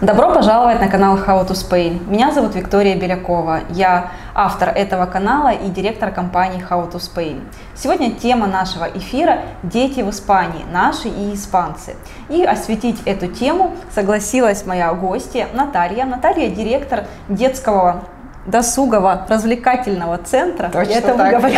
Добро пожаловать на канал How to Spain. Меня зовут Виктория Белякова. Я автор этого канала и директор компании How to Spain. Сегодня тема нашего эфира – дети в Испании, наши и испанцы. И осветить эту тему согласилась моя гостья Наталья. Наталья – директор детского досугового развлекательного центра. Точно Я это так. выговорила.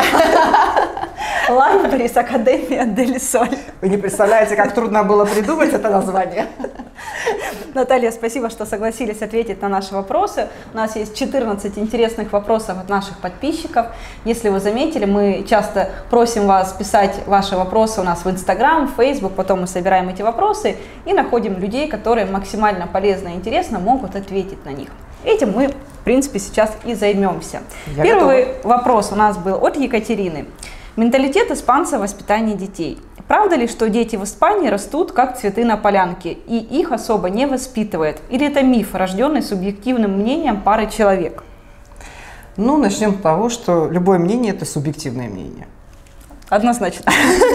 Ламбрис Академия Дель Соль. Вы не представляете, как трудно было придумать это название. Наталья, спасибо, что согласились ответить на наши вопросы. У нас есть 14 интересных вопросов от наших подписчиков. Если вы заметили, мы часто просим вас писать ваши вопросы у нас в Instagram, в Facebook, потом мы собираем эти вопросы и находим людей, которые максимально полезно и интересно могут ответить на них. Этим мы, в принципе, сейчас и займемся. Первый вопрос у нас был от Екатерины. Менталитет испанцев в воспитании детей. Правда ли, что дети в Испании растут как цветы на полянке и их особо не воспитывает? Или это миф, рожденный субъективным мнением пары человек? Ну, начнем с того, что любое мнение – это субъективное мнение. Однозначно.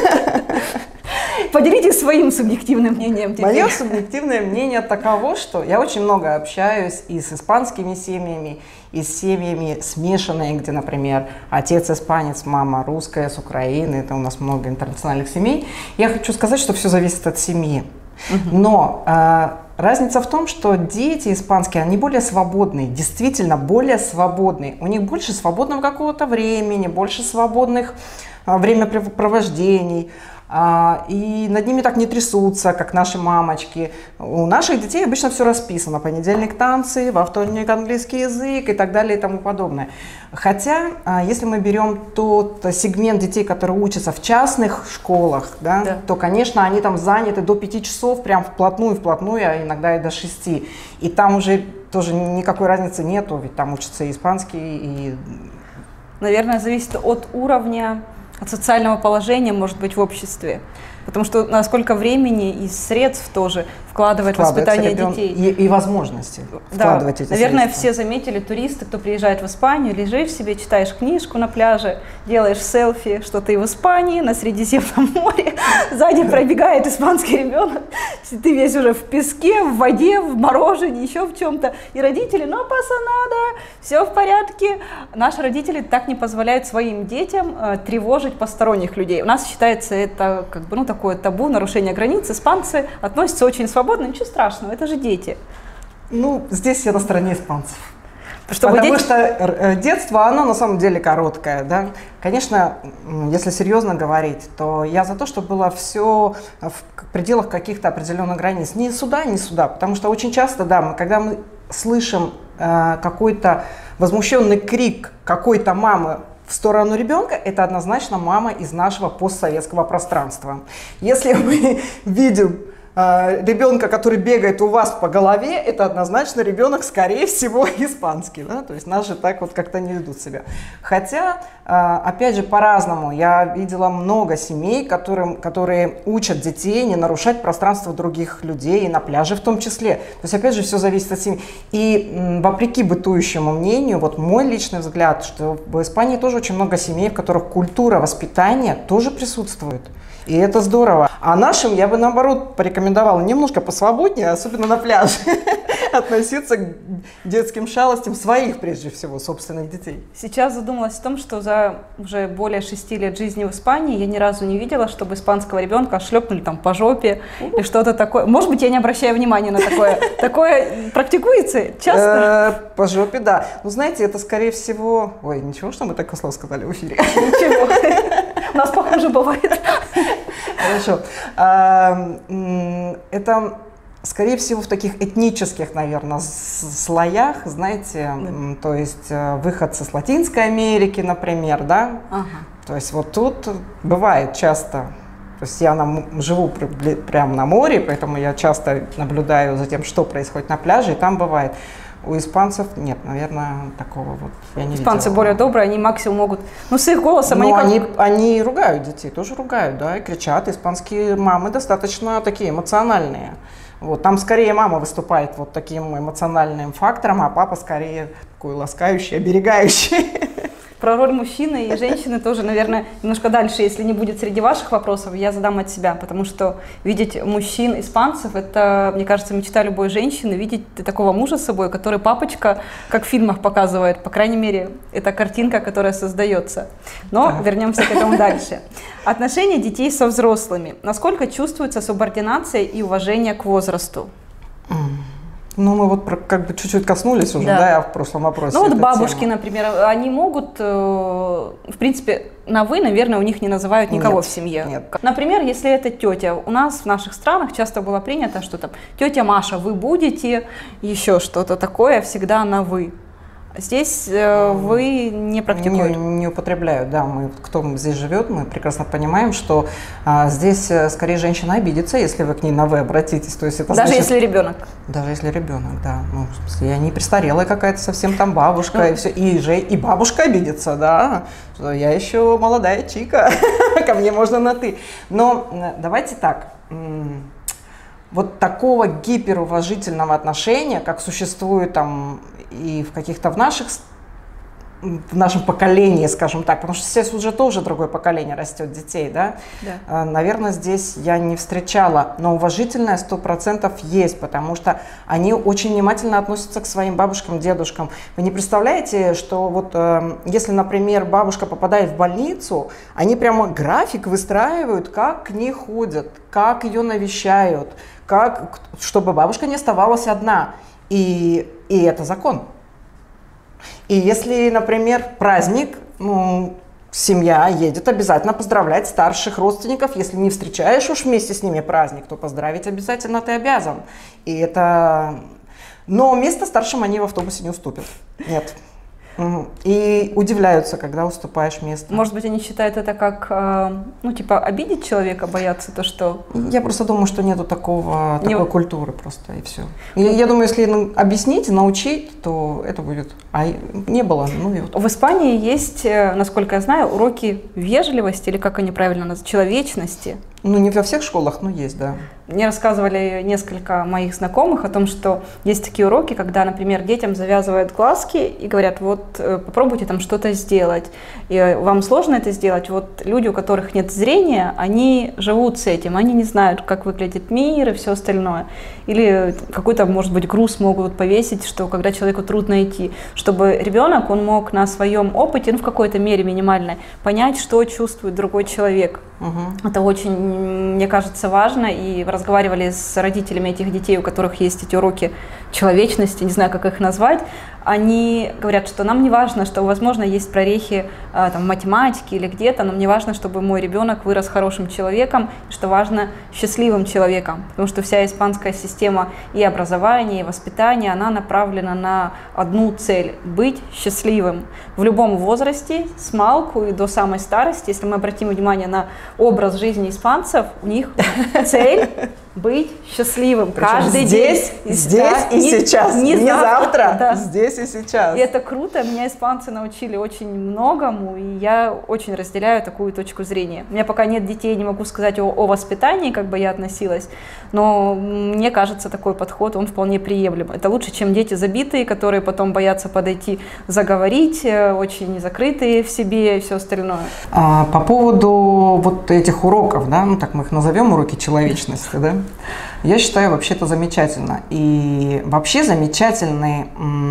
Поделитесь своим субъективным мнением теперь. Мое субъективное мнение таково, что я очень много общаюсь и с испанскими семьями, и с семьями смешанные, где, например, отец испанец, мама русская, с Украины, это у нас много интернациональных семей. Я хочу сказать, что все зависит от семьи. Но разница в том, что дети испанские, они более свободные, действительно более свободные. У них больше свободного какого-то времени, больше свободных времяпрепровождений. И над ними так не трясутся, как наши мамочки. У наших детей обычно все расписано. Понедельник танцы, во вторник английский язык и так далее и тому подобное. Хотя, если мы берем тот сегмент детей, которые учатся в частных школах, да. То, конечно, они там заняты до 5 часов, прям вплотную, а иногда и до 6. И там уже тоже никакой разницы нету, ведь там учатся и испанский, и... Наверное, зависит от уровня, от социального положения, может быть, в обществе. Потому что насколько времени и средств тоже вкладывает в воспитание детей. И возможности вкладывать эти наверное, средства. все заметили, туристы, кто приезжает в Испанию, лежишь себе, читаешь книжку на пляже, делаешь селфи, что ты в Испании, на Средиземном море, сзади пробегает испанский ребенок, ты весь уже в песке, в воде, в морожене, еще в чем-то. И родители, ну, пасанада, все в порядке. Наши родители так не позволяют своим детям тревожить посторонних людей. У нас считается это как бы, такое табу, нарушение границ. Испанцы относятся очень свободно, ничего страшного, это же дети. Ну, здесь я на стороне испанцев. Потому что детство, оно на самом деле короткое, да. Конечно, если серьезно говорить, то я за то, чтобы было все в пределах каких-то определенных границ. Ни сюда, потому что очень часто, да, когда мы слышим какой-то возмущенный крик какой-то мамы в сторону ребенка, это однозначно мама из нашего постсоветского пространства. Если мы видим ребенка, который бегает у вас по голове, это однозначно ребенок, скорее всего, испанский. Да? То есть наши так вот как-то не ведут себя. Хотя, опять же, по-разному. Я видела много семей, которые учат детей не нарушать пространство других людей, и на пляже в том числе. То есть, опять же, все зависит от семьи. И вопреки бытующему мнению, вот мой личный взгляд, что в Испании тоже очень много семей, в которых культура воспитания тоже присутствует. И это здорово. А нашим я бы, наоборот, порекомендовала немножко посвободнее, особенно на пляже, относиться к детским шалостям своих, прежде всего, собственных детей. Сейчас задумалась о том, что за уже более 6 лет жизни в Испании я ни разу не видела, чтобы испанского ребенка шлепнули там по жопе или что-то такое. Может быть, я не обращаю внимания на такое. Такое практикуется часто? По жопе, да. Ну, знаете, это, скорее всего... Ой, ничего, что мы такое слово сказали в эфире? Ничего. У нас похоже бывает. Хорошо. Это, скорее всего, в таких этнических, наверное, слоях, знаете, то есть выходцы с Латинской Америки, например, да? То есть вот тут бывает часто. То есть я живу прямо на море, поэтому я часто наблюдаю за тем, что происходит на пляже, и там бывает. У испанцев нет, наверное, такого вот я не Испанцы видела. более добрые, они максимум могут, с их голосом они ругают детей, тоже ругают, да, и кричат. Испанские мамы достаточно такие эмоциональные. Вот, там скорее мама выступает вот таким эмоциональным фактором, а папа скорее такой ласкающий, оберегающий. Про роль мужчины и женщины тоже, наверное, немножко дальше, если не будет среди ваших вопросов, я задам от себя, потому что видеть мужчин испанцев, это, мне кажется, мечта любой женщины, видеть такого мужа с собой, который папочка, как в фильмах показывает, по крайней мере, это картинка, которая создается. Но вернемся к этому дальше. Отношения детей со взрослыми. Насколько чувствуется субординация и уважение к возрасту? Ну, мы вот как бы чуть-чуть коснулись уже, да, в прошлом вопросе. Ну, вот бабушки, например, они могут, в принципе, на «вы», наверное, у них не называют никого в семье. Нет. Например, если это тетя. У нас в наших странах часто было принято, что там тетя Маша, вы будете, еще что-то такое, всегда на «вы». Здесь вы не практикуете? Не употребляют, да. Кто здесь живет, мы прекрасно понимаем, что здесь скорее женщина обидится, если вы к ней на «вы» обратитесь. То есть это даже значит, если ребенок? Даже если ребенок, да. Ну, в смысле, я не престарелая какая-то совсем там бабушка, и все. И бабушка обидится, да. Что я еще молодая чика, ко мне можно на «ты». Но давайте так. Вот такого гиперуважительного отношения, как существует там и в каких-то в нашем поколении, скажем так, потому что сейчас уже тоже другое поколение растет детей, да? Да. Наверное, здесь я не встречала, но уважительное 100% есть, потому что они очень внимательно относятся к своим бабушкам, дедушкам. Вы не представляете, что вот если, например, бабушка попадает в больницу, они прямо график выстраивают, как к ней ходят, как ее навещают, чтобы бабушка не оставалась одна. И это закон. И если, например, праздник, семья едет обязательно поздравлять старших родственников. Если не встречаешь уж вместе с ними праздник, то поздравить обязательно ты обязан. И это... Но место старшим они в автобусе не уступят. Нет. И удивляются, когда уступаешь место. Может быть, они считают это как, типа, обидеть человека, боятся то, что... Я просто думаю, что нету такой культуры просто, и все. Я думаю, если объяснить, научить, то это будет. А не было, ну и вот. В Испании есть, насколько я знаю, уроки вежливости, или как они правильно называют, человечности. Ну, не во всех школах, но есть, да. Мне рассказывали несколько моих знакомых о том, что есть такие уроки, когда, например, детям завязывают глазки и говорят, вот попробуйте там что-то сделать. И вам сложно это сделать. Вот люди, у которых нет зрения, они живут с этим, они не знают, как выглядит мир и все остальное. Или какой-то, может быть, груз могут повесить, что когда человеку трудно идти, чтобы ребенок, он мог на своем опыте, в какой-то мере минимальной, понять, что чувствует другой человек. Угу. Это очень, мне кажется, важно. И разговаривали с родителями этих детей, у которых есть эти уроки человечности, не знаю, как их назвать. Они говорят, что нам не важно, что, возможно, есть прорехи в математике или где-то, но мне важно, чтобы мой ребенок вырос хорошим человеком, что важно счастливым человеком, потому что вся испанская система и образования, и воспитания, она направлена на одну цель – быть счастливым. В любом возрасте, с малку и до самой старости, если мы обратим внимание на образ жизни испанцев, у них цель – быть счастливым. Причем каждый здесь, день. Здесь и сейчас, не завтра, да. Здесь и сейчас. И это круто, меня испанцы научили очень многому, и я очень разделяю такую точку зрения. У меня пока нет детей, не могу сказать о воспитании, как бы я относилась, но мне кажется, такой подход, он вполне приемлем. Это лучше, чем дети забитые, которые потом боятся подойти, заговорить, очень закрытые в себе и все остальное. По поводу вот этих уроков, да, так мы их назовем, уроки человечности, да, я считаю, вообще это замечательно. И вообще замечательный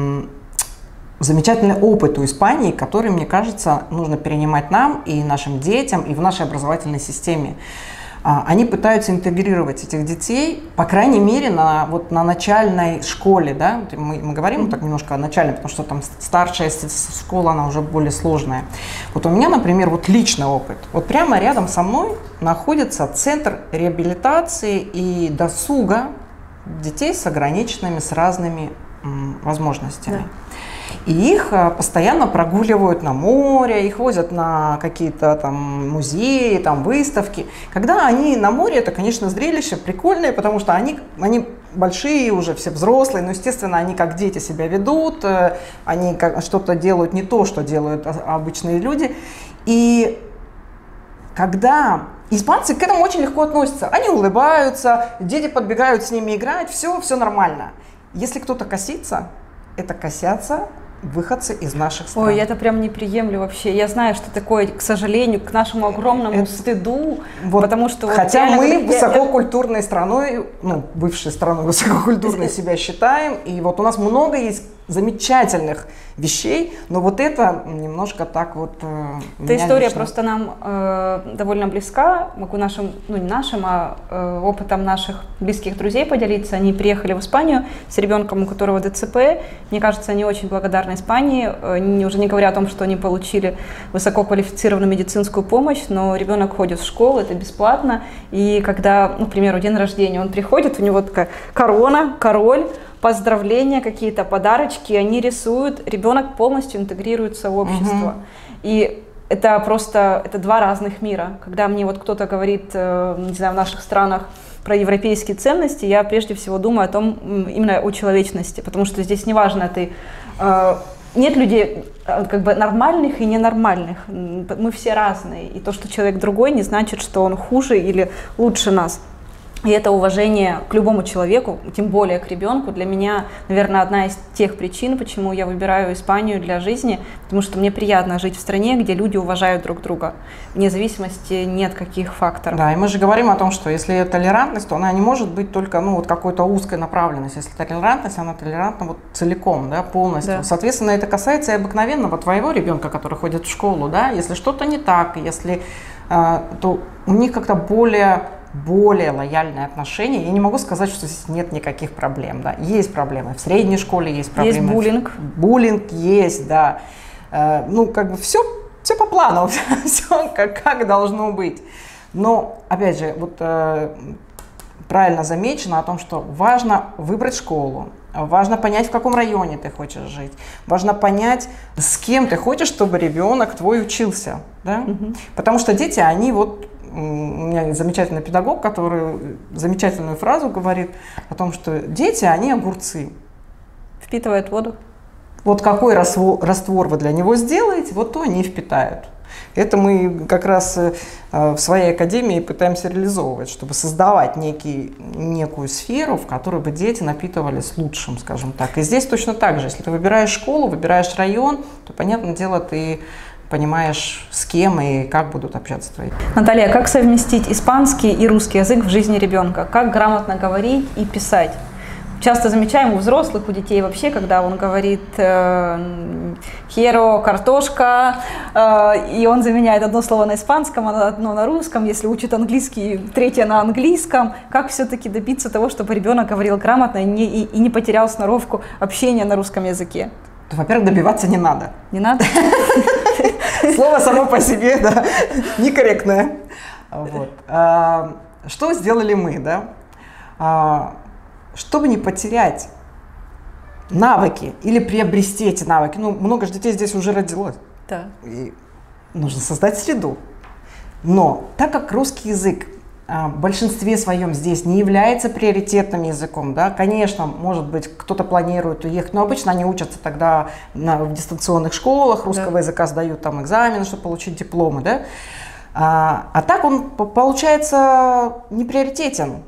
опыт у Испании, который, мне кажется, нужно перенимать нам и нашим детям, и в нашей образовательной системе. Они пытаются интегрировать этих детей, по крайней мере, на начальной школе. Да? Мы говорим так немножко о начальной, потому что там старшая школа, она уже более сложная. Вот у меня, например, вот личный опыт. Вот прямо рядом со мной находится центр реабилитации и досуга детей с ограниченными, с разными возможностями. Да. И их постоянно прогуливают на море, их возят на какие-то там музеи, там выставки. Когда они на море, это, конечно, зрелище прикольное, потому что они большие уже, все взрослые, но, естественно, они как дети себя ведут, они что-то делают не то, что делают обычные люди. И когда испанцы к этому очень легко относятся, они улыбаются, дети подбегают с ними играть, все нормально. Если кто-то косится, это косятся выходцы из наших стран. Ой, я это прям не приемлю вообще. Я знаю, что такое, к сожалению, к нашему огромному стыду, вот, потому что... Хотя вот мы высококультурной страной, ну, бывшей страной высококультурной себя считаем, и вот у нас много есть замечательных вещей, но вот это немножко так вот... Эта история просто нам довольно близка, могу нашим, ну не нашим, а опытом наших близких друзей поделиться. Они приехали в Испанию с ребенком, у которого ДЦП. Мне кажется, они очень благодарны Испании, уже не говоря о том, что они получили высококвалифицированную медицинскую помощь, но ребенок ходит в школу, это бесплатно, и когда, ну, к примеру, день рождения, он приходит, у него такая корона, король, поздравления, какие-то подарочки, они рисуют, ребенок полностью интегрируется в общество. И это просто, это два разных мира. Когда мне вот кто-то говорит, не знаю, в наших странах про европейские ценности, я прежде всего думаю о том, именно о человечности, потому что здесь неважно, ты... Нет людей как бы нормальных и ненормальных, мы все разные, и то, что человек другой, не значит, что он хуже или лучше нас. И это уважение к любому человеку, тем более к ребенку, для меня, наверное, одна из тех причин, почему я выбираю Испанию для жизни, потому что мне приятно жить в стране, где люди уважают друг друга, вне зависимости нет каких факторов. Да, и мы же говорим о том, что если толерантность, то она не может быть только, ну, вот какой-то узкой направленности. Если толерантность, она толерантна вот целиком, да, полностью. Да. Соответственно, это касается и обыкновенного твоего ребенка, который ходит в школу, да, если что-то не так, если, то у них как-то более лояльные отношения. Я не могу сказать, что здесь нет никаких проблем. Да. Есть проблемы. В средней школе есть проблемы. Есть буллинг. Буллинг есть, да. Ну, как бы все по плану, все как должно быть. Но, опять же, вот правильно замечено о том, что важно выбрать школу, важно понять, в каком районе ты хочешь жить, важно понять, с кем ты хочешь, чтобы ребенок твой учился. Да? Потому что дети, они вот... У меня есть замечательный педагог, который замечательную фразу говорит о том, что дети, они огурцы. Впитывают воду. Вот какой раствор вы для него сделаете, вот то они и впитают. Это мы как раз в своей академии пытаемся реализовывать, чтобы создавать некую сферу, в которой бы дети напитывались лучшим, скажем так. И здесь точно так же. Если ты выбираешь школу, выбираешь район, то, понятное дело, ты понимаешь, с кем и как будут общаться твои. Наталья, как совместить испанский и русский язык в жизни ребенка? Как грамотно говорить и писать? Часто замечаем у взрослых, у детей вообще, когда он говорит «херо», «картошка», и он заменяет одно слово на испанском, одно на русском, если учит английский, третье на английском. Как все-таки добиться того, чтобы ребенок говорил грамотно и не потерял сноровку общения на русском языке? Во-первых, добиваться не надо. Не надо? Слово само по себе, да, некорректное. Вот. Что сделали мы, да? Чтобы не потерять навыки или приобрести эти навыки, ну, много же детей здесь уже родилось. Да. И нужно создать среду. Но так как русский язык в большинстве своем здесь не является приоритетным языком, да, конечно, может быть, кто-то планирует уехать, но обычно они учатся тогда в дистанционных школах, русского языка сдают там экзамены, чтобы получить дипломы, да. А так он, получается, не приоритетен.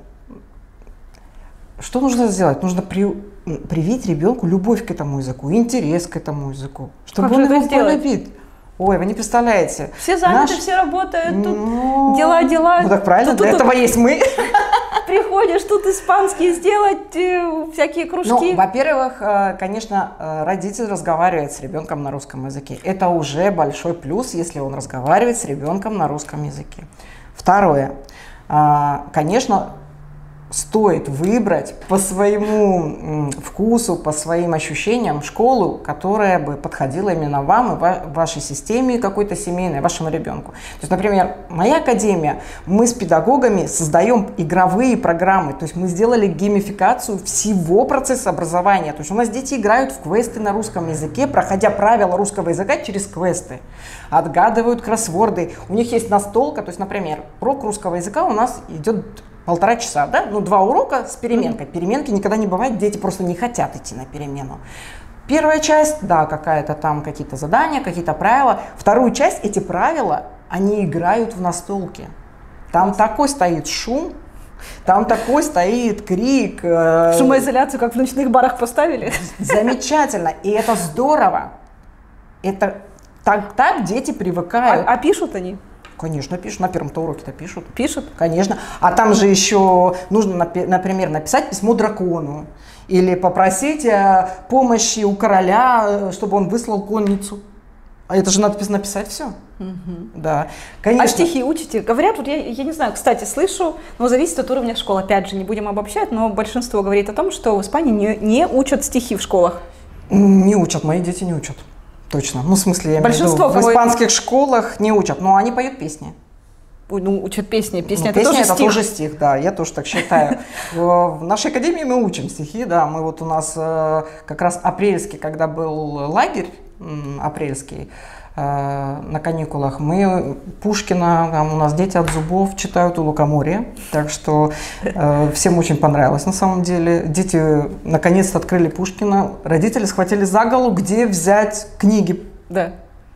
Что нужно сделать? Нужно привить ребенку любовь к этому языку, интерес к этому языку, чтобы он его полюбит. Ой, вы не представляете. Все заняты, все работают, тут дела. Ну так правильно, для этого есть мы. Приходишь, тут испанский сделать, всякие кружки. Ну, во-первых, конечно, родитель разговаривает с ребенком на русском языке. Это уже большой плюс, если он разговаривает с ребенком на русском языке. Второе, конечно, стоит выбрать по своему вкусу, по своим ощущениям школу, которая бы подходила именно вам и вашей системе какой-то семейной, вашему ребенку. То есть, например, моя академия, мы с педагогами создаем игровые программы, то есть мы сделали геймификацию всего процесса образования. То есть у нас дети играют в квесты на русском языке, проходя правила русского языка через квесты, отгадывают кроссворды. У них есть настолка, то есть, например, урок русского языка у нас идет 1,5 часа, да? Ну, 2 урока с переменкой. Переменки никогда не бывает, дети просто не хотят идти на перемену. Первая часть, да, какая-то там какие-то задания, какие-то правила. Вторую часть, эти правила, они играют в настолке. Там такой стоит шум, Там такой стоит крик. Шумоизоляцию, как в ночных барах, поставили? Замечательно, и это здорово. Это так дети привыкают. А пишут они? Конечно, пишут. На первом-то уроке-то пишут. Пишут? Конечно. А там же еще нужно, например, написать письмо дракону. Или попросить помощи у короля, чтобы он выслал конницу. А это же надо написать все. Да, конечно. А стихи учите? Говорят, вот я не знаю, кстати, слышу, но зависит от уровня школы. Опять же, не будем обобщать, но большинство говорит о том, что в Испании не учат стихи в школах. Не учат, мои дети не учат. Точно. Ну, в смысле, я имею в виду, в испанских школах не учат, но они поют песни. Ну, учат песни. Песня, это тоже стих. Тоже стих, да, я тоже так считаю. В нашей академии мы учим стихи, да. Мы вот у нас как раз апрельский, когда был лагерь апрельский, на каникулах, мы Пушкина, там у нас дети от зубов читают у лукоморья, так что всем очень понравилось на самом деле. Дети наконец-то открыли Пушкина, родители схватили за голову, где взять книги. Да.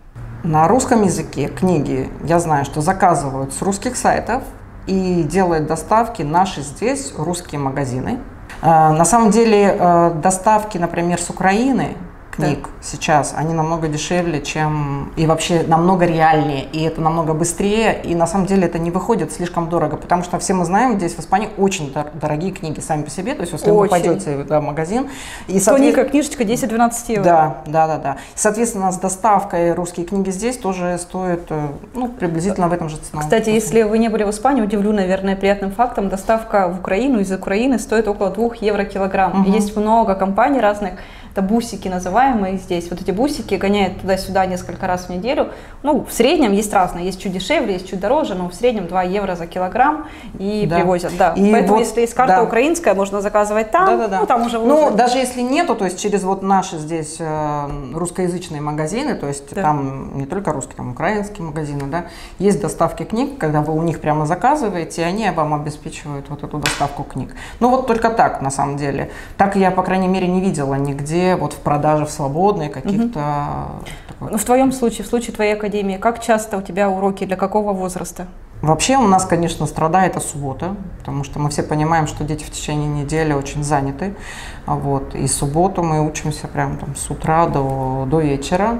На русском языке книги, я знаю, что заказывают с русских сайтов и делают доставки наши здесь русские магазины. На самом деле доставки, например, с Украины книг сейчас, они намного дешевле, чем и вообще намного реальнее, и это намного быстрее, и на самом деле это не выходит слишком дорого, потому что все мы знаем, здесь в Испании очень дорогие книги сами по себе, то есть если вы пойдете в магазин, и книжечка 10-12 евро. Да. Соответственно, с доставкой русские книги здесь тоже стоят, ну, приблизительно в этом же цене. Кстати, если вы не были в Испании, удивлю, наверное, приятным фактом, доставка в Украину из Украины стоит около 2 евро килограмм. Есть много компаний разных. Это бусики называемые здесь. Вот эти бусики гоняют туда-сюда несколько раз в неделю. Ну, в среднем есть разные. Есть чуть дешевле, есть чуть дороже, но в среднем 2 евро за килограмм и привозят. Да. И поэтому, вот, если есть карта украинская, можно заказывать там. Ну, там уже ну, даже если нету, то есть через вот наши здесь русскоязычные магазины, то есть там не только русские, там украинские магазины, да, есть доставки книг, когда вы у них прямо заказываете, и они вам обеспечивают вот эту доставку книг. Ну, вот только так, на самом деле. Так я, по крайней мере, не видела нигде вот в продаже в свободной каких-то... Ну, в твоем случае, в случае твоей академии, как часто у тебя уроки, для какого возраста? Вообще у нас, конечно, страдает суббота, потому что мы все понимаем, что дети в течение недели очень заняты. Вот. И субботу мы учимся прямо там с утра до вечера.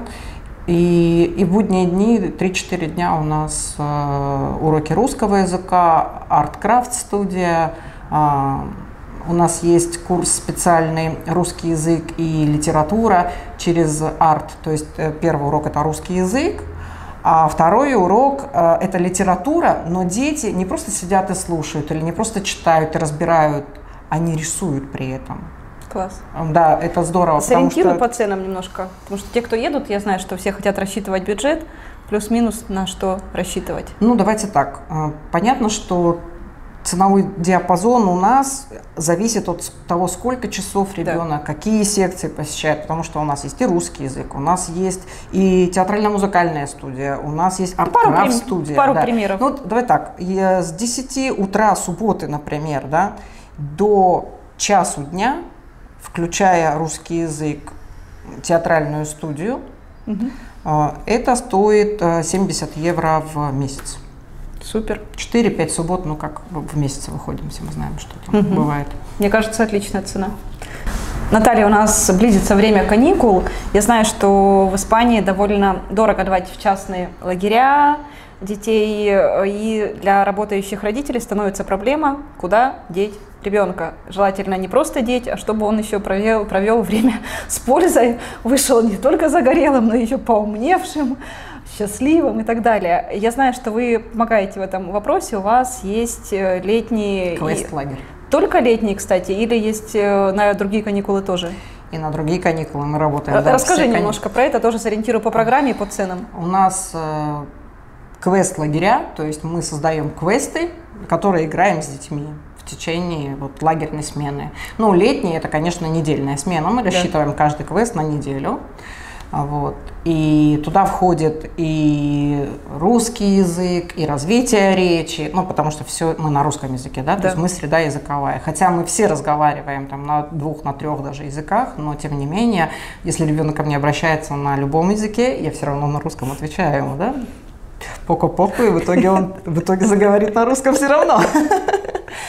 И в будние дни, 3-4 дня у нас уроки русского языка, арт-крафт-студия. У нас есть курс специальный «Русский язык и литература» через арт. То есть первый урок – это русский язык, а второй урок – это литература, но дети не просто сидят и слушают, или не просто читают и разбирают, они рисуют при этом. Класс. Да, это здорово. Сориентируй по ценам немножко, потому что те, кто едут, я знаю, что все хотят рассчитывать бюджет, плюс-минус на что рассчитывать. Ну, давайте так. Понятно, что ценовой диапазон у нас зависит от того, сколько часов ребенок, какие секции посещает, потому что у нас есть и русский язык, у нас есть и театрально-музыкальная студия, у нас есть арт-крафт-студия. Пару примеров. Ну, давай так, с 10 утра субботы, например, да, до часу дня, включая русский язык, театральную студию, это стоит 70 евро в месяц. Супер. 4-5 суббот, ну как в месяц выходим, все мы знаем, что там бывает. Мне кажется, отличная цена. Наталья, у нас близится время каникул. Я знаю, что в Испании довольно дорого давать в частные лагеря детей, и для работающих родителей становится проблема, куда деть ребенка. Желательно не просто деть, а чтобы он еще провел время с пользой, вышел не только загорелым, но еще поумневшим, счастливым и так далее. Я знаю, что вы помогаете в этом вопросе, у вас есть летний... Квест-лагерь. Только летний, кстати, или есть на другие каникулы тоже? И на другие каникулы мы работаем. Расскажи немножко про это, тоже сориентирую по программе и по ценам. У нас квест-лагеря, то есть мы создаем квесты, которые играем с детьми в течение вот лагерной смены. Ну, летний – это, конечно, недельная смена, мы рассчитываем каждый квест на неделю. Вот. И туда входит и русский язык, и развитие речи, ну, потому что все мы на русском языке, да, то есть мы среда языковая. Хотя мы все разговариваем там на 2, на 3 даже языках, но тем не менее, если ребенок ко мне обращается на любом языке, я все равно на русском отвечаю ему, да, поко-поко, и в итоге он заговорит на русском все равно.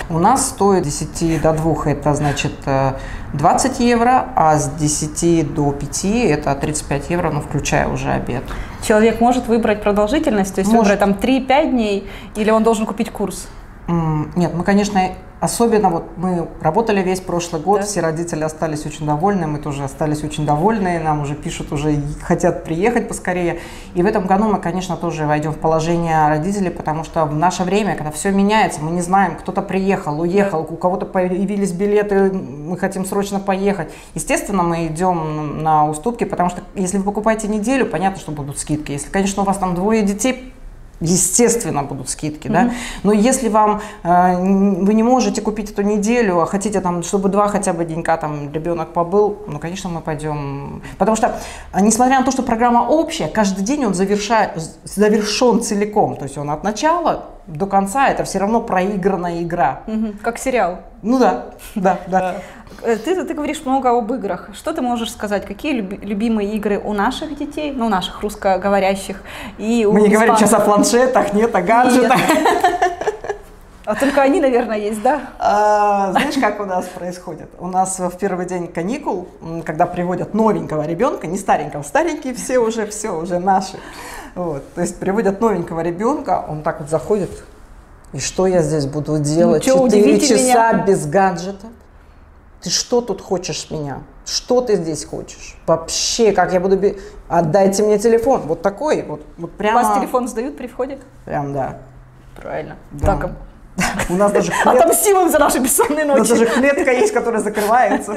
У нас стоит с 10 до 2 это значит 20 евро, а с 10 до 5 это 35 евро, ну, включая уже обед. Человек может выбрать продолжительность, то есть выбрать там 3-5 дней, или он должен купить курс? Нет, мы, конечно, особенно вот мы работали весь прошлый год, все родители остались очень довольны, мы тоже остались очень довольны, нам уже пишут, уже хотят приехать поскорее. И в этом году мы, конечно, тоже войдем в положение родителей, потому что в наше время, когда все меняется, мы не знаем, кто-то приехал, уехал, у кого-то появились билеты, мы хотим срочно поехать. Естественно, мы идем на уступки, потому что если вы покупаете неделю, понятно, что будут скидки. Если, конечно, у вас там 2 детей, естественно, будут скидки, да. Но если вам вы не можете купить эту неделю, а хотите там, чтобы 2 хотя бы денька там ребенок побыл, ну, конечно, мы пойдем. Потому что, несмотря на то, что программа общая, каждый день он завершен целиком. То есть он от начала до конца, это все равно проигранная игра. Как сериал. Ну да, да. Ты говоришь много об играх. Что ты можешь сказать? Какие любимые игры у наших детей, ну, наших русскоговорящих? И мы не говорим сейчас о планшетах, нет, о гаджетах. А только они, наверное, есть, да? Знаешь, как у нас происходит? У нас в первый день каникул, когда приводят новенького ребенка, не старенького, старенькие все уже наши. Вот, то есть приводят новенького ребенка, он так вот заходит, и что я здесь буду делать? 4 часа без гаджета? Ты что тут хочешь с меня? Что ты здесь хочешь? Вообще, как я буду... Отдайте мне телефон. Вот такой, вот прямо... У вас телефон сдают при входе? Прям, да. Правильно. Да. Так, у нас даже отомстим им за наши бессонные ночи. У нас даже клетка есть, которая закрывается.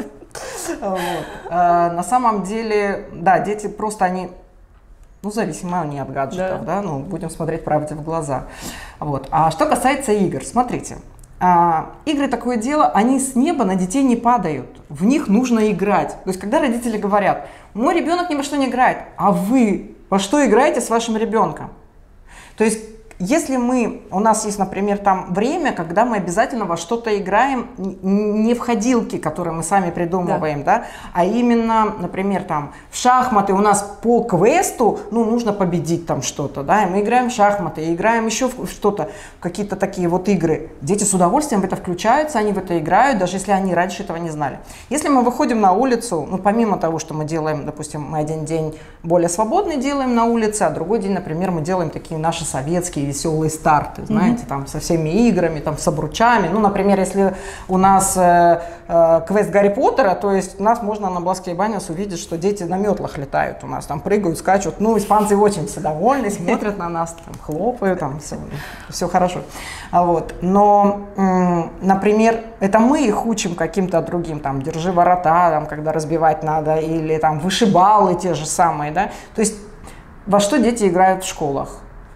На самом деле, да, дети просто они... Ну, зависимы они от гаджетов, да, ну, будем смотреть правде в глаза. Вот. А что касается игр, смотрите, игры такое дело, они с неба на детей не падают, в них нужно играть. То есть, когда родители говорят, мой ребенок ни во что не играет, а вы во что играете с вашим ребенком? То есть, если у нас есть, например, там время, когда мы обязательно во что-то играем, не в ходилки, которые мы сами придумываем, да, а именно, например, там в шахматы у нас по квесту, ну, нужно победить там что-то, да, и мы играем в шахматы, играем еще в что-то, какие-то такие вот игры. Дети с удовольствием в это включаются, они в это играют, даже если они раньше этого не знали. Если мы выходим на улицу, ну, помимо того, что мы делаем, допустим, мы один день более свободный делаем на улице, а другой день, например, мы делаем такие наши советские веселые старты, знаете, там со всеми играми, там с обручами. Ну, например, если у нас квест Гарри Поттера, то есть у нас можно на Бласке и Баниос увидеть, что дети на метлах летают у нас, там прыгают, скачут. Ну, испанцы очень все довольны, смотрят на нас, там, хлопают, там все хорошо. Вот. Но, например, это мы их учим каким-то другим, там, держи ворота, там, когда разбивать надо, или там вышибалы те же самые, да. То есть во что дети играют в школах?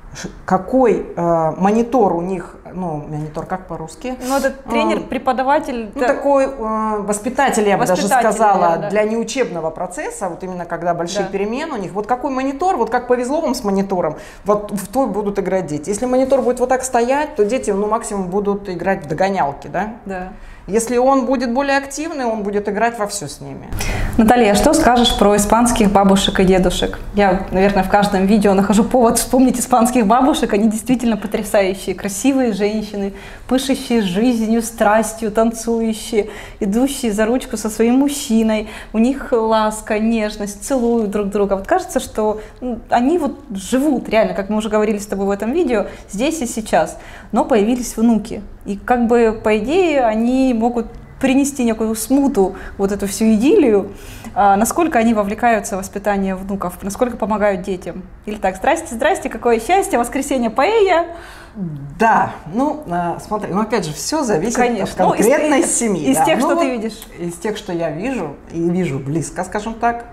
Какой монитор у них, ну, монитор как по-русски? Ну, это тренер, преподаватель. Ну, такой воспитатель, я бы даже сказала, наверное, да. Для неучебного процесса, вот именно когда большие перемены у них. Вот какой монитор, вот как повезло вам с монитором, вот в то будут играть дети. Если монитор будет вот так стоять, то дети, ну, максимум будут играть в догонялки, да? Да. Если он будет более активный, он будет играть во все с ними. Наталья, что скажешь про испанских бабушек и дедушек? Я, наверное, в каждом видео нахожу повод вспомнить испанских бабушек. Они действительно потрясающие, красивые женщины, пышущие жизнью, страстью, танцующие, идущие за ручку со своим мужчиной. У них ласка, нежность, целуют друг друга. Вот кажется, что они вот живут реально, как мы уже говорили с тобой в этом видео, здесь и сейчас. Но появились внуки. И как бы, по идее, они могут принести некую смуту, вот эту всю идиллию. Насколько они вовлекаются в воспитание внуков, насколько помогают детям? Или так, здрасте, здрасте, какое счастье, воскресенье, паэлья. Да, ну, смотри, ну, опять же, все зависит Конечно. от конкретной семьи. Из тех, ну, что вот, ты видишь. Из тех, что я вижу, и вижу близко, скажем так,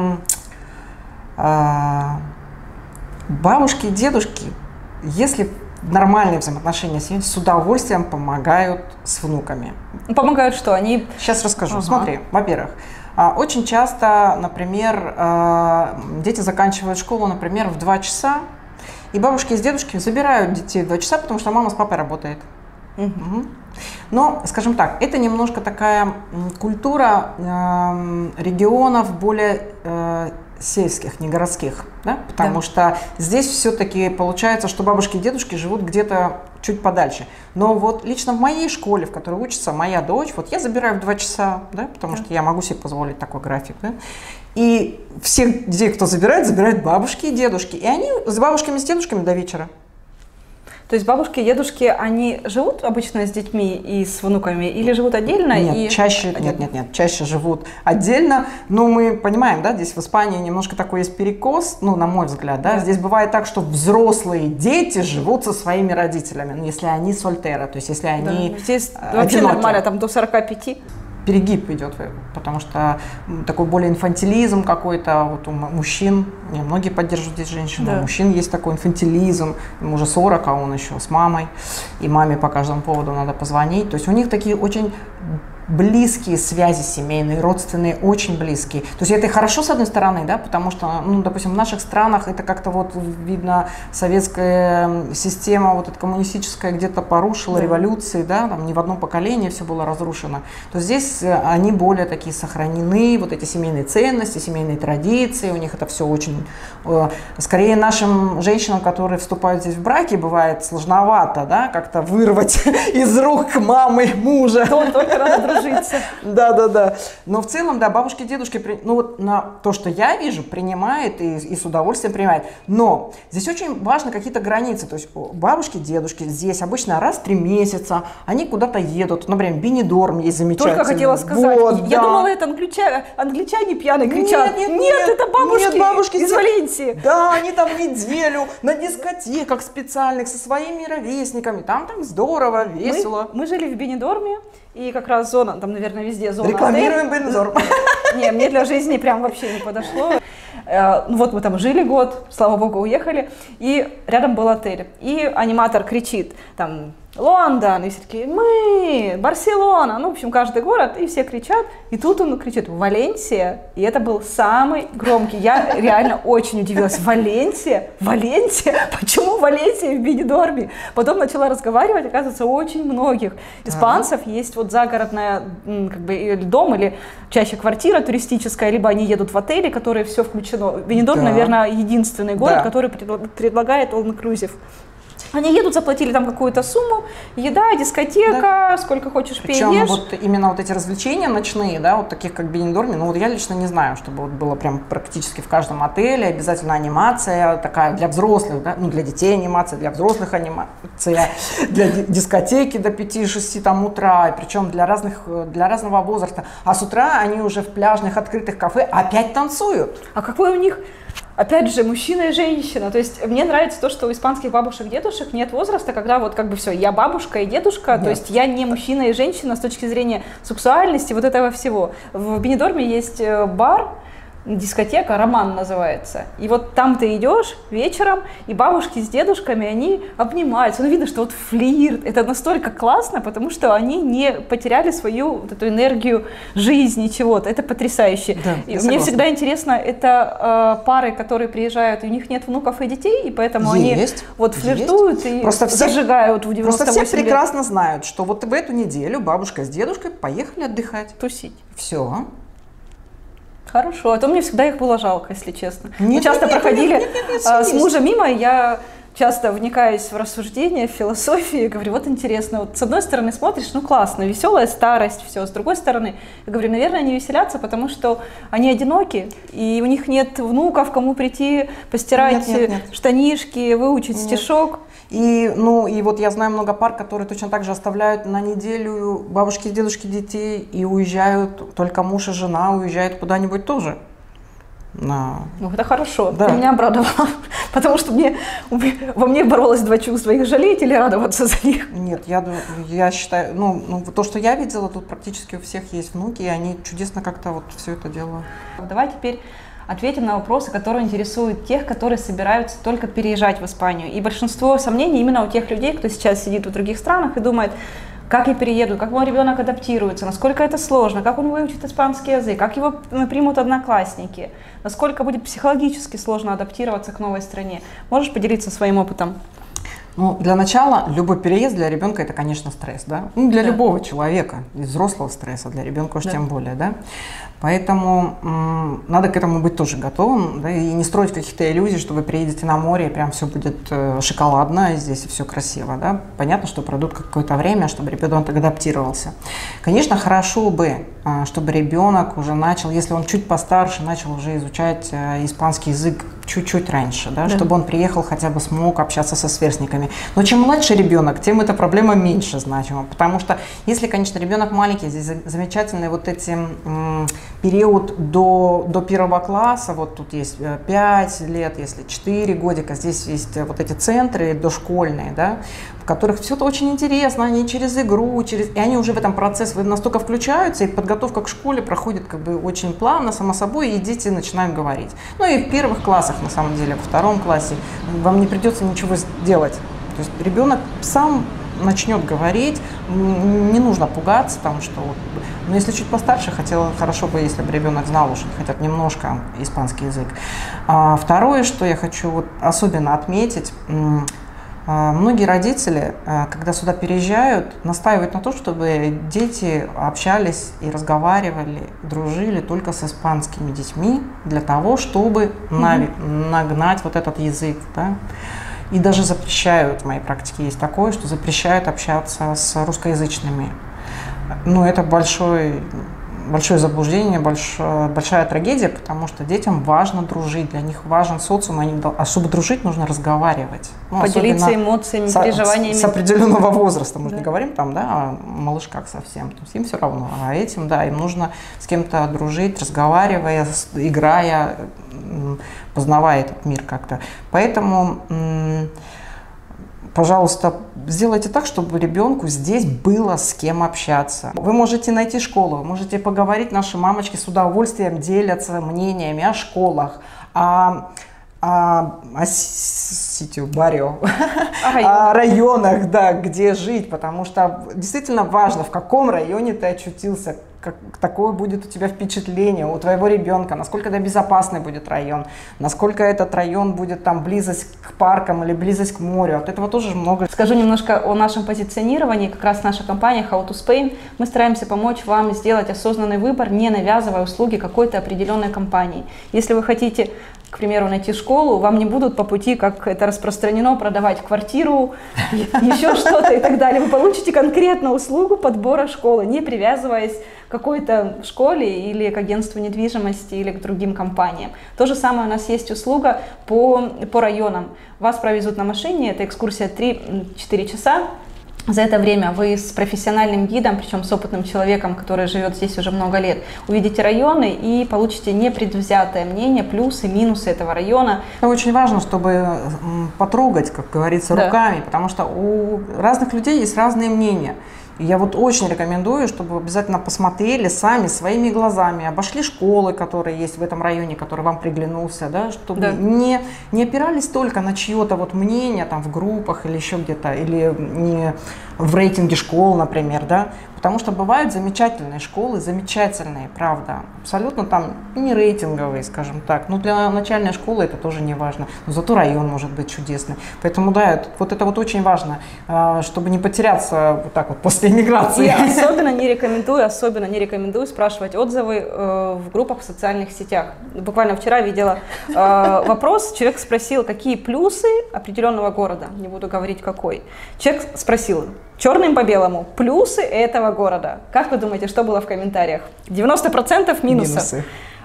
бабушки и дедушки, если нормальные взаимоотношения с ними, с удовольствием помогают с внуками. Помогают что? Они... Сейчас расскажу. Смотри, во-первых, очень часто, например, дети заканчивают школу, например, в 2 часа, и бабушки с дедушки забирают детей в 2 часа, потому что мама с папой работает. Но, скажем так, это немножко такая культура регионов более сельских, не городских, да? Потому что здесь все-таки получается, что бабушки и дедушки живут где-то чуть подальше. Но вот лично в моей школе, в которой учится моя дочь, вот я забираю в 2 часа, да, потому что я могу себе позволить такой график, да? И всех детей, кто забирают бабушки и дедушки. И они с бабушками и с дедушками до вечера. То есть бабушки и дедушки, они живут обычно с детьми и с внуками или живут отдельно? Нет, чаще живут отдельно. Но мы понимаем, да, здесь в Испании немножко такой есть перекос, ну, на мой взгляд, да, здесь бывает так, что взрослые дети живут со своими родителями, ну, если они сольтера, то есть если они здесь вообще нормально, там до 45. Перегиб идет, потому что такой более инфантилизм какой-то вот у мужчин, многие поддерживают здесь женщин, у мужчин есть такой инфантилизм, ему уже 40, а он еще с мамой, и маме по каждому поводу надо позвонить, то есть у них такие очень близкие связи семейные, родственные, очень близкие. То есть это и хорошо с одной стороны, да, потому что, ну, допустим, в наших странах это как-то вот видно, советская система, вот эта коммунистическая где-то порушила революции, да, там ни в одном поколении все было разрушено. То здесь они более такие сохранены, вот эти семейные ценности, семейные традиции, у них это все очень... Скорее нашим женщинам, которые вступают здесь в браки, бывает сложновато, да, как-то вырвать из рук мамы мужа. Только надо Да. Но в целом, да, бабушки и дедушки, ну вот на то, что я вижу, принимает и с удовольствием принимает. Но здесь очень важны какие-то границы. То есть бабушки, дедушки здесь обычно раз в 3 месяца, они куда-то едут. Например, Бенидорм есть замечательный. Только хотела сказать. Вот, я думала, это англичане пьяные кричат. Нет, это бабушки из Валенсии. Да, они там неделю на дискотеках специальных со своими ровесниками. Там здорово, весело. Мы жили в Бенидорме. И как раз зона, там, наверное, везде зона. Рекламируем Бенидорм. Не, мне для жизни прям вообще не подошло. Вот мы там жили год, слава богу, уехали, и рядом был отель. И аниматор кричит, там, Лондон, и все такие, мы, Барселона, ну, в общем, каждый город, и все кричат. И тут он кричит, Валенсия, и это был самый громкий. Я реально очень удивилась. Валенсия? Почему Валенсия в Бенидорме? Потом начала разговаривать, оказывается, у очень многих испанцев есть вот загородная, как бы, дом или чаще квартира туристическая, либо они едут в отели, которые все включено. Бенидорм, наверное, единственный город, который предлагает all-inclusive. Они едут, заплатили там какую-то сумму, еда, дискотека, сколько хочешь пей, Причем ешь. вот именно вот эти развлечения ночные, да, вот таких как Бенидорме, ну вот я лично не знаю, чтобы вот было прям практически в каждом отеле обязательно анимация такая для взрослых, да, ну для детей анимация, для взрослых анимация, для дискотеки до 5-6 там утра, причем для разного возраста. А с утра они уже в пляжных открытых кафе опять танцуют. А какой у них... Опять же, мужчина и женщина. То есть мне нравится то, что у испанских бабушек и дедушек нет возраста, когда вот как бы все, я бабушка и дедушка, то есть я не мужчина и женщина с точки зрения сексуальности, вот этого всего. В Бенидорме есть бар, дискотека, Роман называется. И вот там ты идешь вечером, и бабушки с дедушками, они обнимаются. Ну, видно, что вот флирт. Это настолько классно, потому что они не потеряли свою вот эту энергию жизни чего-то. Это потрясающе. Да, и мне всегда интересно, это пары, которые приезжают, и у них нет внуков и детей, и поэтому они вот флиртуют и просто зажигают в 98 Просто все лет. прекрасно знают, что вот в эту неделю бабушка с дедушкой поехали отдыхать. Тусить. Все. Хорошо, а то мне всегда их было жалко, если честно. Мы часто проходили с мужем мимо, и я часто вникаюсь в рассуждения, в философию, говорю, вот интересно, вот с одной стороны смотришь, ну классно, веселая старость, все, с другой стороны, я говорю, наверное, они веселятся, потому что они одиноки, и у них нет внуков, кому прийти, постирать штанишки, выучить стишок. И вот я знаю много пар, которые точно так же оставляют на неделю бабушки и дедушки детей и уезжают, только муж и жена уезжают куда-нибудь тоже. Ну, это хорошо, ты меня обрадовала, потому что во мне боролось 2 чувства, их жалеть или радоваться за них. Нет, я считаю, то, что я видела, тут практически у всех есть внуки, и они чудесно как-то вот все это делают. Давай теперь ответим на вопросы, которые интересуют тех, которые собираются только переезжать в Испанию. И большинство сомнений именно у тех людей, кто сейчас сидит в других странах и думает, как я перееду, как мой ребенок адаптируется, насколько это сложно, как он выучит испанский язык, как его примут одноклассники, насколько будет психологически сложно адаптироваться к новой стране. Можешь поделиться своим опытом? Ну, для начала, любой переезд для ребенка это, конечно, стресс, да? Ну, для любого человека, и взрослого стресса, для ребенка уж тем более, да? Поэтому надо к этому быть тоже готовым, да, и не строить каких-то иллюзий, что вы приедете на море, и прям все будет шоколадно, и здесь все красиво, да? Понятно, что пройдет какое-то время, чтобы ребенок адаптировался. Конечно, хорошо бы, чтобы ребенок уже начал, если он чуть постарше, начал уже изучать испанский язык чуть-чуть раньше, да, чтобы он приехал, хотя бы смог общаться со сверстниками. Но чем младше ребенок, тем эта проблема меньше значима, потому что если, конечно, ребенок маленький, здесь замечательный вот эти период до первого класса, вот тут есть 5 лет, если 4 годика, здесь есть вот эти центры дошкольные, да, в которых все это очень интересно, они через игру, и они уже в этом процессе настолько включаются, и подготовка к школе проходит как бы очень плавно, само собой, и дети начинают говорить. Ну и в первых классах, на самом деле, во втором классе вам не придется ничего сделать. То есть ребенок сам начнет говорить, не нужно пугаться, потому что, но если чуть постарше, хорошо бы, если бы ребенок знал уже хотя бы немножко испанский язык. Второе, что я хочу особенно отметить, многие родители, когда сюда переезжают, настаивают на том, чтобы дети общались и разговаривали, дружили только с испанскими детьми для того, чтобы нагнать вот этот язык, да? И даже запрещают, в моей практике есть такое, что запрещают общаться с русскоязычными. Ну, это большое заблуждение, большая трагедия, потому что детям важно дружить, для них важен социум, а чтобы дружить, нужно разговаривать. Ну, поделиться эмоциями, переживаниями. С определенного возраста, мы же не говорим там, да, о малышках совсем, то есть им все равно, а этим, да, им нужно с кем-то дружить, разговаривая, играя, познавая этот мир как-то. Поэтому, пожалуйста, сделайте так, чтобы ребенку здесь было с кем общаться. Вы можете найти школу, вы можете поговорить, наши мамочки с удовольствием делятся мнениями о школах, о районах, да, где жить, потому что действительно важно, в каком районе ты очутился, такое будет у тебя впечатление у твоего ребенка, насколько это безопасный будет район, насколько этот район будет там близость к паркам или близость к морю. От этого тоже много. Скажу немножко о нашем позиционировании. Как раз наша компания How to Spain, мы стараемся помочь вам сделать осознанный выбор, не навязывая услуги какой-то определенной компании. Если вы хотите, к примеру, найти школу, вам не будут по пути, как это распространено, продавать квартиру, еще что-то и так далее. Вы получите конкретно услугу подбора школы, не привязываясь к какой-то школе или к агентству недвижимости или к другим компаниям. То же самое у нас есть услуга по районам. Вас провезут на машине, это экскурсия 3-4 часа. За это время вы с профессиональным гидом, причем с опытным человеком, который живет здесь уже много лет, увидите районы и получите непредвзятое мнение, плюсы, минусы этого района. Это очень важно, чтобы потрогать, как говорится, руками, потому что у разных людей есть разные мнения. И я вот очень рекомендую, чтобы вы обязательно посмотрели сами, своими глазами, обошли школы, которые есть в этом районе, который вам приглянулся, да, чтобы не опирались только на чье-то вот мнение там в группах или еще где-то, или не в рейтинге школ, например, да, потому что бывают замечательные школы, замечательные, правда, абсолютно там не рейтинговые, скажем так, но для начальной школы это тоже не важно, но зато район может быть чудесный, поэтому да, вот это вот очень важно, чтобы не потеряться вот так вот после миграции. Я особенно не рекомендую спрашивать отзывы в группах в социальных сетях. Буквально вчера видела вопрос, человек спросил, какие плюсы определенного города, не буду говорить какой. Человек спросил черным по белому плюсы этого города. Как вы думаете, что было в комментариях? 90% минусов.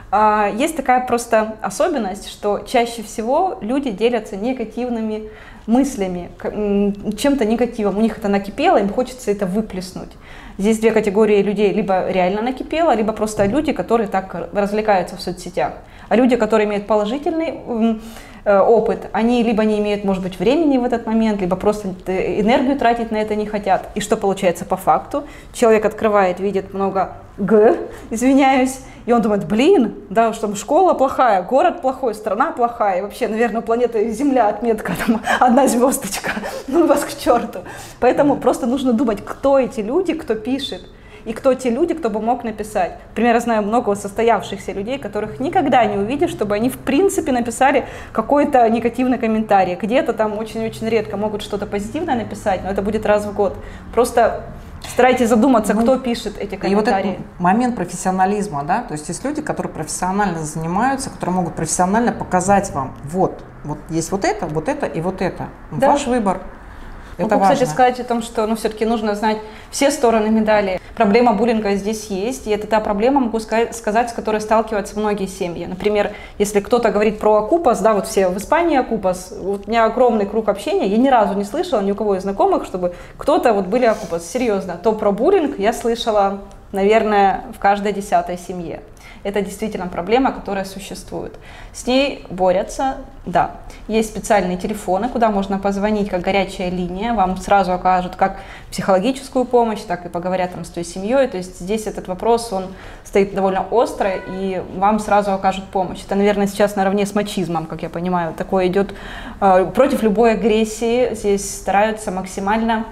Есть такая просто особенность, что чаще всего люди делятся негативными мыслями, чем-то негативом. У них это накипело, им хочется это выплеснуть. Здесь две категории людей: либо реально накипело, либо просто люди, которые так развлекаются в соцсетях. А люди, которые имеют положительный опыт, они либо не имеют, может быть, времени в этот момент, либо просто энергию тратить на это не хотят. И что получается по факту? Человек открывает, видит много «г», извиняюсь, и он думает: блин, да, что школа плохая, город плохой, страна плохая, и вообще, наверное, планета Земля отметка, там, 1 звездочка, ну вас к черту. Поэтому просто нужно думать, кто эти люди, кто пишет. и кто те люди, кто бы мог написать. Например, я знаю много состоявшихся людей, которых никогда не увидишь, чтобы они в принципе написали какой-то негативный комментарий. Где-то там очень-очень редко могут что-то позитивное написать, но это будет раз в год. Просто старайтесь задуматься, кто пишет эти комментарии. И вот этот момент профессионализма, да, то есть есть люди, которые профессионально занимаются, которые могут профессионально показать вам, вот есть вот это и вот это. Да. Ваш выбор. Это важно. Кстати, сказать о том, что все-таки нужно знать все стороны медали. Проблема буллинга здесь есть, и это та проблема, могу сказать, с которой сталкиваются многие семьи. Например, если кто-то говорит про окупас, да, вот все в Испании окупас, вот у меня огромный круг общения, я ни разу не слышала ни у кого из знакомых, чтобы кто-то вот были окупас, серьезно. То про буллинг я слышала, наверное, в каждой 10-й семье. Это действительно проблема, которая существует. С ней борются, да. Есть специальные телефоны, куда можно позвонить, как горячая линия. Вам сразу окажут как психологическую помощь, так и поговорят там с той семьей. То есть здесь этот вопрос, он стоит довольно остро, и вам сразу окажут помощь. Это, наверное, сейчас наравне с мачизмом, как я понимаю. Такое идет против любой агрессии. Здесь стараются максимально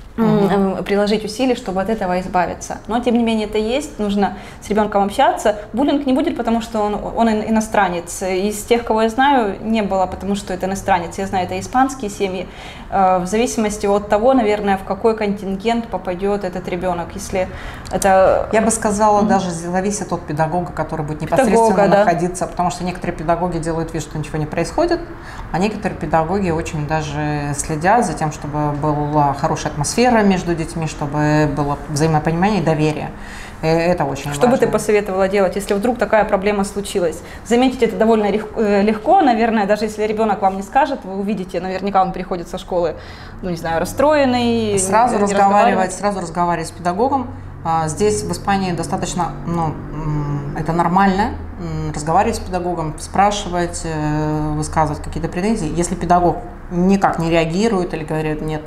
приложить усилия, чтобы от этого избавиться. Но, тем не менее, это есть, нужно с ребенком общаться. Буллинг не будет, потому что он иностранец. Из тех, кого я знаю, не было, потому что это иностранец. Я знаю, это испанские семьи. В зависимости от того, наверное, в какой контингент попадет этот ребенок. Если это... Я бы сказала, даже зависит от педагога, который будет непосредственно находиться, потому что некоторые педагоги делают вид, что ничего не происходит, а некоторые педагоги очень даже следят за тем, чтобы была хорошая атмосфера между детьми, чтобы было взаимопонимание и доверие. Это очень важно. Что бы ты посоветовала делать, если вдруг такая проблема случилась? Заметить это довольно легко, наверное, даже если ребенок вам не скажет, вы увидите, наверняка он приходит со школы, ну не знаю, расстроенный. Сразу разговаривать с педагогом. Здесь в Испании достаточно, это нормально, разговаривать с педагогом, спрашивать, высказывать какие-то претензии. Если педагог никак не реагирует или говорит нет,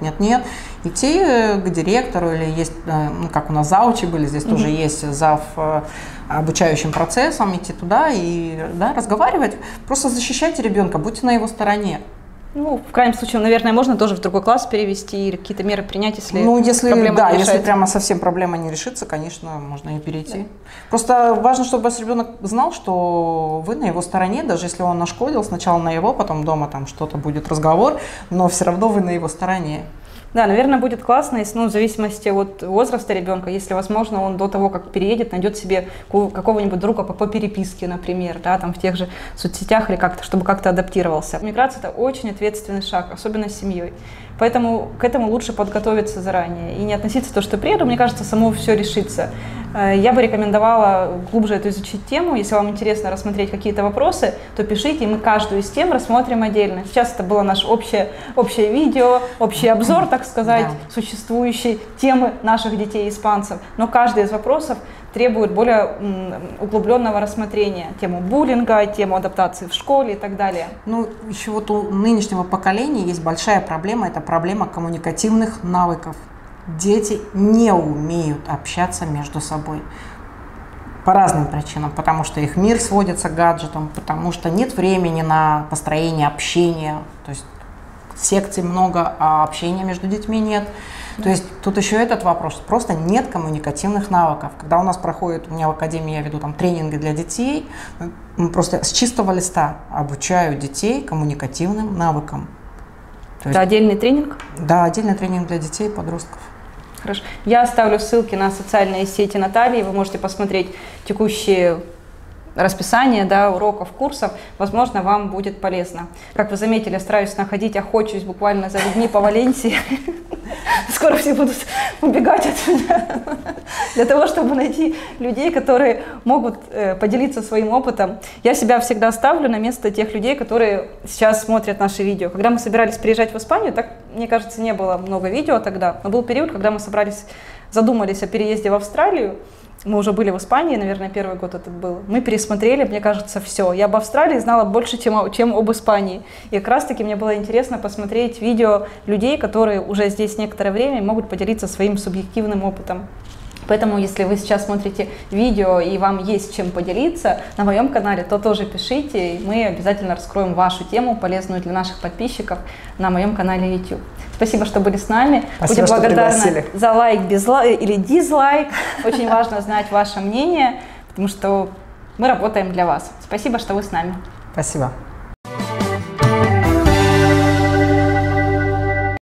идти к директору или есть, как у нас заучи были, здесь тоже есть зав обучающим процессом, идти туда и разговаривать, просто защищайте ребенка, будьте на его стороне. Ну, в крайнем случае, наверное, можно тоже в другой класс перевести или какие-то меры принять, если проблема не решается. Если прямо совсем проблема не решится, конечно, можно и перейти. Да. Просто важно, чтобы ребенок знал, что вы на его стороне, даже если он нашкодил, сначала на его, потом дома там что-то будет разговор, но все равно вы на его стороне. Да, наверное, будет классно, если, в зависимости от возраста ребенка, если, возможно, он до того, как переедет, найдет себе какого-нибудь друга по переписке, например, да, там в тех же соцсетях или как-то, чтобы как-то адаптировался. Миграция – это очень ответственный шаг, особенно с семьей. Поэтому к этому лучше подготовиться заранее и не относиться к тому, что приеду, мне кажется, само все решится. Я бы рекомендовала глубже эту изучить тему. Если вам интересно рассмотреть какие-то вопросы, то пишите, и мы каждую из тем рассмотрим отдельно. Сейчас это было наше общее видео, общий обзор, так сказать, существующей темы наших детей-испанцев. Но каждый из вопросов требует более углубленного рассмотрения. Тему буллинга, тему адаптации в школе и так далее. Ну, еще вот у нынешнего поколения есть большая проблема, это проблема коммуникативных навыков. Дети не умеют общаться между собой по разным причинам, потому что их мир сводится к гаджетам, потому что нет времени на построение общения, то есть секций много, а общения между детьми нет. То есть тут еще этот вопрос, просто нет коммуникативных навыков. Когда у нас проходит, у меня в академии я веду там тренинги для детей, просто с чистого листа обучаю детей коммуникативным навыкам. Это отдельный тренинг? Да, отдельный тренинг для детей и подростков. Хорошо. Я оставлю ссылки на социальные сети Натальи, вы можете посмотреть текущие расписание, да, уроков, курсов, возможно, вам будет полезно. Как вы заметили, я стараюсь находить, охочусь буквально за людьми по Валенсии. Скоро все будут убегать от меня. Для того, чтобы найти людей, которые могут поделиться своим опытом. Я себя всегда ставлю на место тех людей, которые сейчас смотрят наши видео. Когда мы собирались приезжать в Испанию, так, мне кажется, не было много видео тогда, но был период, когда мы задумались о переезде в Австралию. Мы уже были в Испании, наверное, первый год этот был. Мы пересмотрели, мне кажется, все. Я об Австралии знала больше, чем об Испании. И как раз-таки мне было интересно посмотреть видео людей, которые уже здесь некоторое время могут поделиться своим субъективным опытом. Поэтому, если вы сейчас смотрите видео и вам есть чем поделиться на моем канале, то тоже пишите, и мы обязательно раскроем вашу тему, полезную для наших подписчиков, на моем канале YouTube. Спасибо, что были с нами. Спасибо, будем благодарны пригласили. за лайк или дизлайк. Очень важно знать ваше мнение, потому что мы работаем для вас. Спасибо, что вы с нами. Спасибо.